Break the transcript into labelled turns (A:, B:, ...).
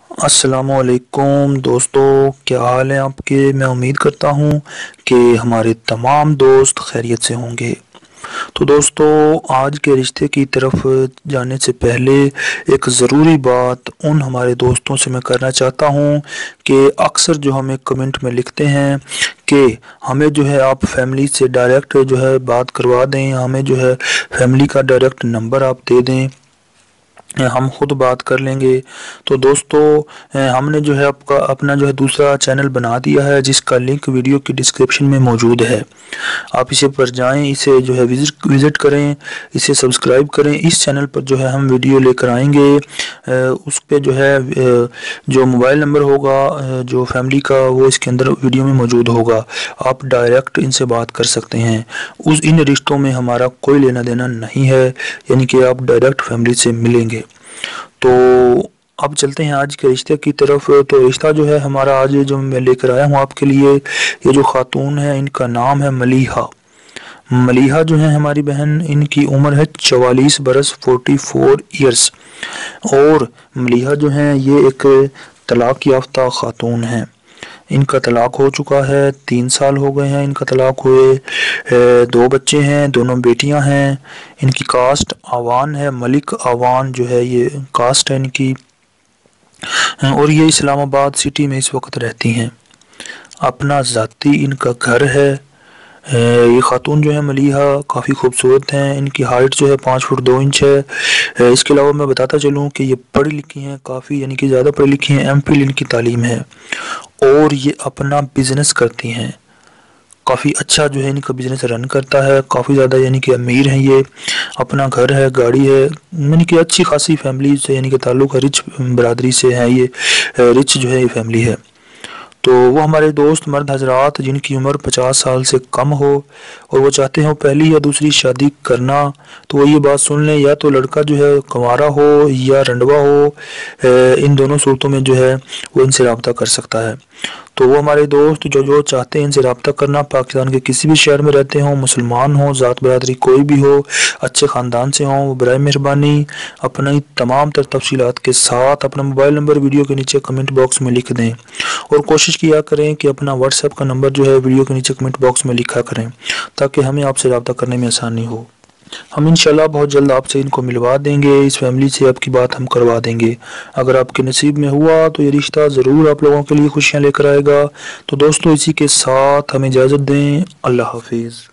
A: السلام علیکم دوستو، کیا حال ہے آپ کے؟ میں امید کرتا ہوں کہ ہمارے تمام دوست خیریت سے ہوں گے۔ تو دوستو، آج کے رشتے کی طرف جانے سے پہلے ایک ضروری بات ان ہمارے دوستوں سے میں کرنا چاہتا ہوں کہ اکثر جو ہمیں کمنٹ میں لکھتے ہیں کہ ہمیں جو ہے آپ فیملی سے ڈائریکٹ جو ہے بات کروا دیں، ہمیں جو ہے فیملی کا ڈائریکٹ نمبر آپ دے دیں، ہم خود بات کر لیں گے۔ تو دوستو، ہم نے جو ہے اپنا جو ہے دوسرا چینل بنا دیا ہے، جس کا لنک ویڈیو کی ڈسکرپشن میں موجود ہے۔ آپ اسے پر جائیں، اسے جو ہے وزٹ کریں، اسے سبسکرائب کریں۔ اس چینل پر جو ہے ہم ویڈیو لے کر آئیں گے، اس پہ جو ہے جو موبائل نمبر ہوگا جو فیملی کا، وہ اس کے اندر ویڈیو میں موجود ہوگا۔ آپ ڈائریکٹ ان سے بات کر سکتے ہیں۔ ان رشتوں میں ہمارا کوئی لینا دینا نہیں ہے، یعنی کہ آپ ڈائریکٹ فیملی سے ملیں گے۔ تو اب چلتے ہیں آج کے رشتے کی طرف۔ تو رشتہ جو ہے ہمارا آج جو میں لے کر آیا ہوں آپ کے لیے، یہ جو خاتون ہے ان کا نام ہے ملیحہ۔ ملیحہ جو ہے ہماری بہن، ان کی عمر ہے 44 برس 44 ایئرس، اور ملیحہ جو ہیں یہ ایک طلاق یافتہ خاتون ہیں۔ ان کا طلاق ہو چکا ہے، 3 سال ہو گئے ہیں ان کا طلاق ہوئے۔ 2 بچے ہیں، دونوں بیٹیاں ہیں۔ ان کی کاسٹ آوان ہے، ملک آوان جو ہے یہ کاسٹ ہے ان کی، اور یہ اسلام آباد سٹی میں اس وقت رہتی ہیں۔ اپنا ذاتی ان کا گھر ہے۔ یہ خاتون جو ہے ملیحہ کافی خوبصورت ہیں۔ ان کی ہائٹ جو ہے 5 فٹ 2 انچ ہے۔ اس کے علاوہ میں بتاتا چلوں کہ یہ پڑھی لکھی ہیں کافی، یعنی کہ زیادہ پڑھی لکھی ہیں، ایم فل ان کی تعلیم ہے، اور یہ اپنا بزنس کرتی ہیں۔ کافی اچھا جو ہے ان کا بزنس رن کرتا ہے، کافی زیادہ یعنی کہ امیر ہیں یہ، اپنا گھر ہے، گاڑی ہے، یعنی کہ اچھی خاصی فیملی سے یعنی کہ تعلق ہے، رچ برادری سے ہے یہ، رچ جو ہے یہ فیملی ہے۔ تو وہ ہمارے دوست مرد حضرات جن کی عمر 50 سال سے کم ہو اور وہ چاہتے ہیں پہلی یا دوسری شادی کرنا، تو وہ یہ بات سن لیں، یا تو لڑکا جو ہے کنوارا ہو یا رنڈوا ہو، ان دونوں صورتوں میں جو ہے وہ ان سے رابطہ کر سکتا ہے۔ تو وہ ہمارے دوست جو چاہتے ہیں ان سے رابطہ کرنا، پاکستان کے کسی بھی شہر میں رہتے ہوں، مسلمان ہوں، ذات برادری کوئی بھی ہو، اچھے خاندان سے ہوں، وہ برائے مہربانی اپنی تمام تر تفصیلات کے ساتھ اپنا موبائل نمبر ویڈیو کے نیچے کمنٹ باکس میں لکھ دیں، اور کوشش کیا کریں کہ اپنا واٹس ایپ کا نمبر جو ہے ویڈیو کے نیچے کمنٹ باکس میں لکھا کریں، تاکہ ہمیں آپ سے رابطہ کرنے میں آسانی ہو۔ ہم انشاءاللہ بہت جلد آپ سے ان کو ملوا دیں گے، اس فیملی سے آپ کی بات ہم کروا دیں گے۔ اگر آپ کے نصیب میں ہوا تو یہ رشتہ ضرور آپ لوگوں کے لیے خوشیاں لے کر آئے گا۔ تو دوستو، اسی کے ساتھ ہمیں اجازت دیں، اللہ حافظ۔